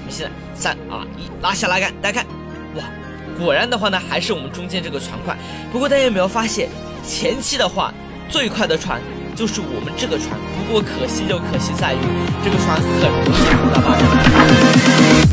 们现在3、2、1，拉下拉杆，大家看，哇，果然的话呢，还是我们中间这个船快。不过大家有没有发现，前期的话最快的船就是我们这个船，不过可惜就可惜在于这个船很容易碰到大船。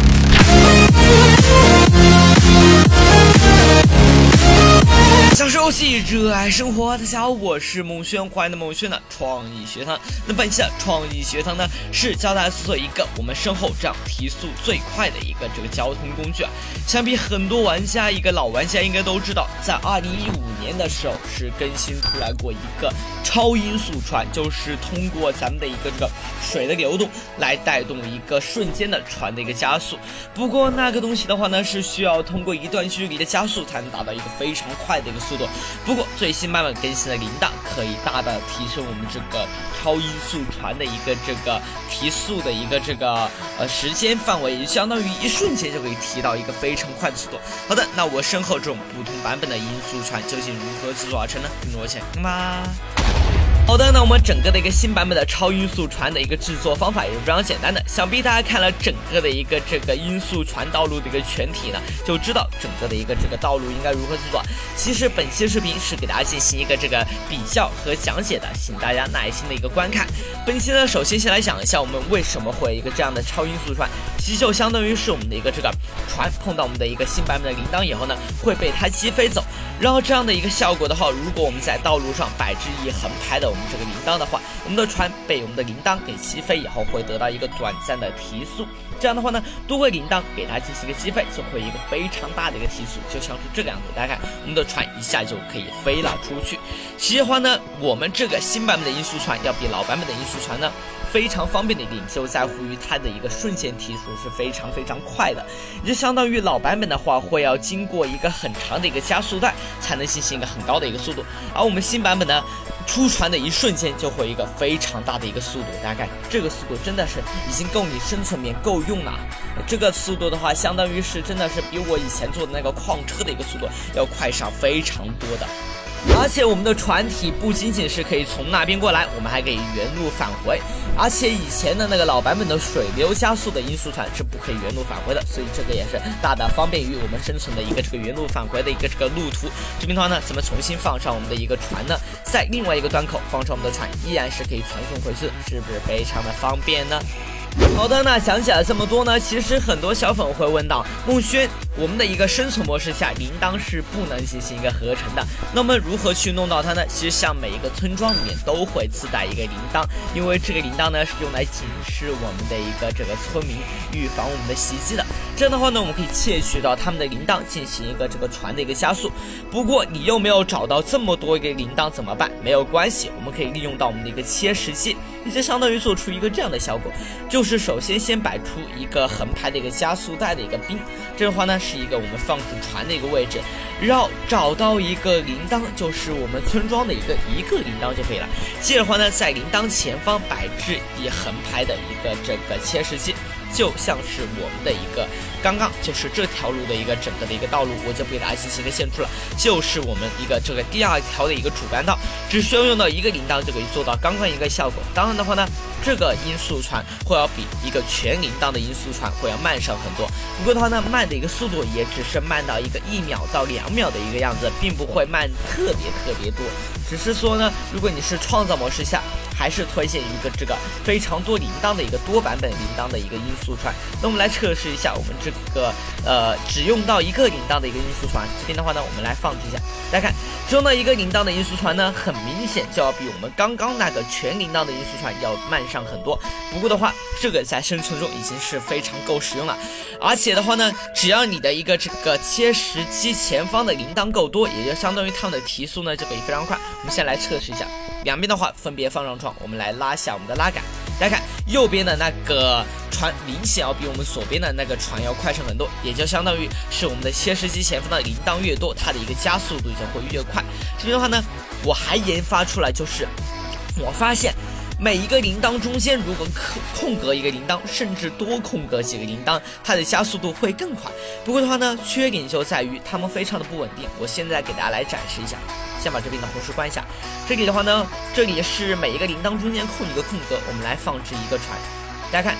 享受游戏，热爱生活。大家好，我是孟轩，欢迎的孟轩的创意学堂。那本期的创意学堂呢，是教大家做一个我们身后这样提速最快的一个这个交通工具啊。想必很多玩家，一个老玩家应该都知道，在2015年的时候是更新出来过一个超音速船，就是通过咱们的一个这个水的流动来带动一个瞬间的船的一个加速。不过那个东西的话呢，是需要通过一段距离的加速才能达到一个非常快的一个速度。不过最新版本更新的铃铛可以大大提升我们这个超音速船的一个这个提速的一个这个时间范围，也相当于一瞬间就可以提到一个非常快的速度。好的，那我身后这种不同版本的音速船究竟如何制作而成呢？跟着我一起看吧。好的，那我们整个的一个新版本的超音速船的一个制作方法也是非常简单的，想必大家看了整个的一个这个音速船道路的一个全体呢，就知道整个的一个这个道路应该如何制作。其实本期视频是给大家进行一个这个比较和讲解的，请大家耐心的一个观看。本期呢，首先先来讲一下我们为什么会有一个这样的超音速船，其实就相当于是我们的一个这个船碰到我们的一个新版本的铃铛以后呢，会被它击飞走。然后这样的一个效果的话，如果我们在道路上摆置一横排的我们这个铃铛的话，我们的船被我们的铃铛给击飞以后，会得到一个短暂的提速。这样的话呢，多个铃铛给它进行一个击飞，就会有一个非常大的一个提速，就像是这个样子。大家看，我们的船一下就可以飞了出去。其实的话呢，我们这个新版本的音速船要比老版本的音速船呢，非常方便的一点就在乎于它的一个瞬间提速是非常快的，也就相当于老版本的话会要经过一个很长的一个加速带才能进行一个很高的一个速度，而我们新版本呢，出船的一瞬间就会有一个非常大的一个速度。大家看这个速度真的是已经够你生存面够用了，这个速度的话相当于是真的是比我以前坐的那个矿车的一个速度要快上非常多的。而且我们的船体不仅仅是可以从那边过来，我们还可以原路返回。而且以前的那个老版本的水流加速的音速船是不可以原路返回的，所以这个也是大大方便于我们生存的一个这个原路返回的一个这个路途。这边的话呢，咱们重新放上我们的一个船呢，在另外一个端口放上我们的船，依然是可以传送回去，是不是非常的方便呢？好的，那讲起来这么多呢，其实很多小粉会问到，孟轩，我们的一个生存模式下，铃铛是不能进行一个合成的，那么如何去弄到它呢？其实像每一个村庄里面都会自带一个铃铛，因为这个铃铛呢是用来警示我们的一个这个村民，预防我们的袭击的。这样的话呢，我们可以窃取到他们的铃铛，进行一个这个船的一个加速。不过你又没有找到这么多一个铃铛怎么办？没有关系，我们可以利用到我们的一个切时机，也就相当于做出一个这样的效果，就是首先先摆出一个横排的一个加速带的一个兵，这的话呢是一个我们放置船的一个位置，然后找到一个铃铛，就是我们村庄的一个铃铛就可以了。接着的话呢，在铃铛前方摆置一横排的一个这个切时机，就像是我们的一个刚刚就是这条路的一个整个的一个道路，我就不给大家进行一个线出了，就是我们一个这个第二条的一个主干道，只需要用到一个铃铛就可以做到刚刚一个效果。当然的话呢，这个音速船会要比一个全铃铛的音速船会要慢上很多，不过的话呢，慢的一个速度也只是慢到一个1秒到2秒的一个样子，并不会慢特别多，只是说呢，如果你是创造模式下，还是推荐一个这个非常多铃铛的一个多版本铃铛的一个音速船。那我们来测试一下我们这个只用到一个铃铛的一个音速船，这边的话呢，我们来放置一下，大家看，只用到一个铃铛的音速船呢，很明显就要比我们刚刚那个全铃铛的音速船要慢上很多。不过的话，这个在生存中已经是非常够使用了，而且的话呢，只要你的一个这个切时机前方的铃铛够多，也就相当于它们的提速呢就可以非常快。我们先来测试一下，两边的话分别放上窗，我们来拉下我们的拉杆，大家看右边的那个船明显要比我们左边的那个船要快上很多，也就相当于是我们的切时机前方的铃铛越多，它的一个加速度就会越快。这边的话呢，我还研发出来，就是我发现每一个铃铛中间如果空格一个铃铛，甚至多空格几个铃铛，它的加速度会更快。不过的话呢，缺点就在于它们非常的不稳定。我现在给大家来展示一下，先把这边的红石关一下。这里的话呢，这里是每一个铃铛中间空一个空格，我们来放置一个船。大家看，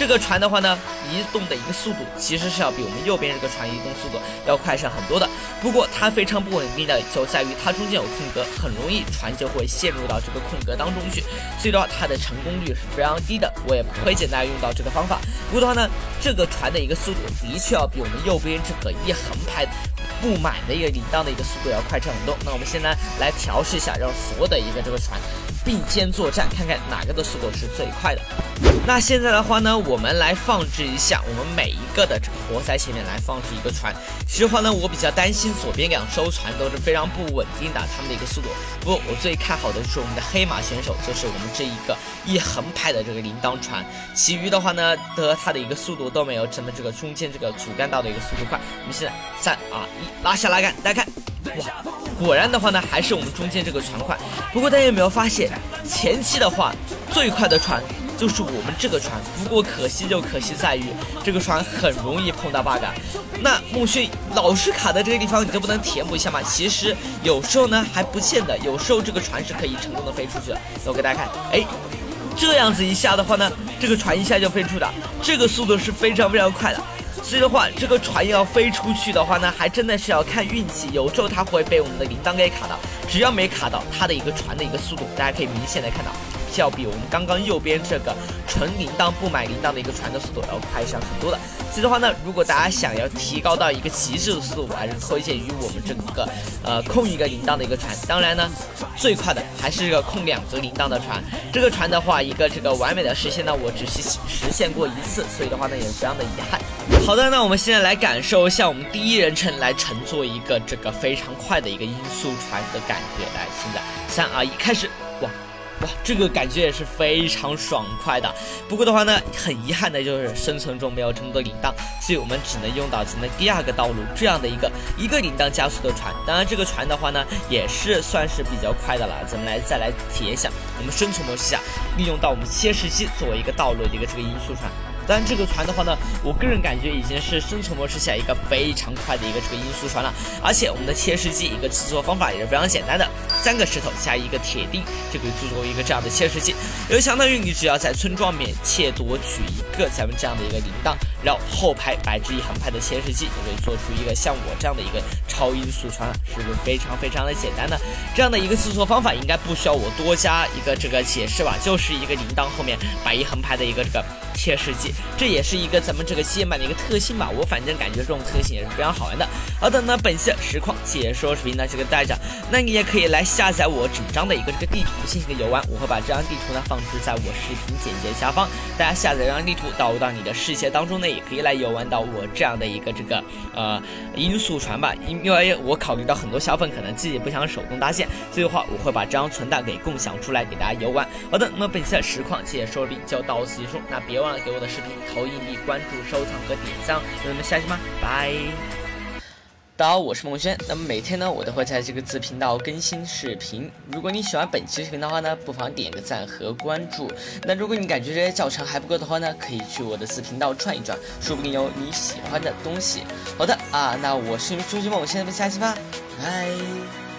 这个船的话呢，移动的一个速度其实是要比我们右边这个船移动速度要快上很多的。不过它非常不稳定的就在于它中间有空格，很容易船就会陷入到这个空格当中去，所以的话它的成功率是非常低的。我也不推荐大家用到这个方法。不过的话呢，这个船的一个速度的确要比我们右边这个一横排不满的一个铃铛的一个速度要快上很多。那我们现在来调试一下，让所有的一个这个船并肩作战，看看哪个的速度是最快的。那现在的话呢，我们来放置一下我们每一个的这个活塞前面来放置一个船。其实话呢，我比较担心左边两艘船都是非常不稳定的，他们的一个速度。不过我最看好的是我们的黑马选手，就是我们这一个一横排的这个铃铛船。其余的话呢，它的一个速度都没有咱们这个中间这个主干道的一个速度快。我们现在3、2、1，拉下拉杆，大家看，哇！果然的话呢，还是我们中间这个船快。不过大家有没有发现，前期的话最快的船就是我们这个船。不过可惜就可惜在于这个船很容易碰到 bug。那孟勋老是卡在这个地方，你就不能填补一下吗？其实有时候呢还不见得，有时候这个船是可以成功的飞出去的。那我给大家看，哎，这样子一下的话呢，这个船一下就飞出的，这个速度是非常非常快的。所以的话，这个船要飞出去的话呢，还真的是要看运气。有时候它会被我们的铃铛给卡到，只要没卡到，它的一个船的一个速度，大家可以明显的看到，要比我们刚刚右边这个纯铃铛不买铃铛的一个船的速度要快上很多的。所以的话呢，如果大家想要提高到一个极致的速度，我还是推荐于我们这个控一个铃铛的一个船。当然呢，最快的还是这个控2个铃铛的船。这个船的话，一个这个完美的实现呢，我只是实现过1次，所以的话呢，也非常的遗憾。好的，那我们现在来感受一下我们第一人称来乘坐一个这个非常快的一个音速船的感觉。来，现在3、2、1，开始！哇，这个感觉也是非常爽快的。不过的话呢，很遗憾的就是生存中没有这么多铃铛，所以我们只能用到咱们第2个道路这样的一个铃铛加速的船。当然，这个船的话呢，也是算是比较快的了。咱们再来体验一下，我们生存模式下利用到我们切石机作为一个道路的一个这个音速船。当然，这个船的话呢，我个人感觉已经是生存模式下一个非常快的一个这个音速船了。而且我们的切石机一个制作方法也是非常简单的，3个石头加一个铁钉就可以制作一个这样的切石机。也相当于你只要在村庄面窃夺取一个咱们这样的一个铃铛，然后后排摆置一横排的切石机，就可以做出一个像我这样的一个超音速船，是不是非常非常的简单呢？这样的一个制作方法应该不需要我多加一个这个解释吧？就是一个铃铛后面摆一横排的一个这个切石机。这也是一个咱们这个西版的一个特性吧，我反正感觉这种特性也是非常好玩的。好的，那本期的实况解说视频呢就给带着，那你也可以来下载我整张的一个这个地图进行一个游玩，我会把这张地图呢放置在我视频简介下方，大家下载这张地图导入到你的视线当中呢，也可以来游玩到我这样的一个这个音速船吧。因为我考虑到很多小粉可能自己不想手动搭建，所以的话我会把这张存档给共享出来给大家游玩。好的，那么本期的实况解说视频就到此结束，那别忘了给我的视频投硬币、关注、收藏和点赞哦。那我们下期吧，拜。大家好，我是孟轩。那么每天呢，我都会在这个自频道更新视频。如果你喜欢本期视频的话呢，不妨点个赞和关注。那如果你感觉这些教程还不够的话呢，可以去我的自频道转一转，说不定有你喜欢的东西。好的啊，那我是朱之梦，我们下期吧，拜。